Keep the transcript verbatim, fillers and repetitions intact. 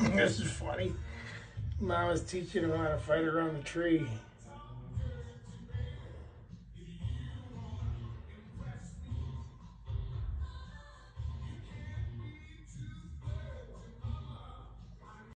This is funny. Mom was teaching him how to fight around the tree.